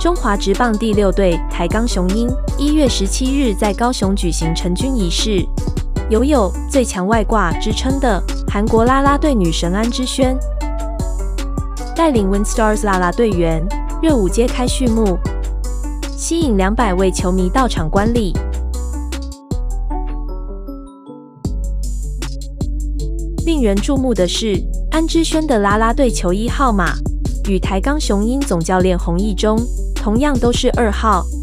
中华职棒第6队台钢雄鹰1月17日在高雄举行成军仪式，有“最强外挂”之称的韩国啦啦队女神安之轩带领 WinStars 啦啦队员热舞揭开序幕，吸引200位球迷到场观礼。令人注目的是，安之轩的啦啦队球衣号码与台钢雄鹰总教练洪义中同样都是2号。